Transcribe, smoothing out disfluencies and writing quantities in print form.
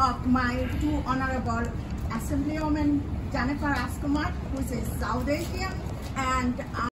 of my two honorable Assemblywoman Jennifer Askumar, who is a South Asian, and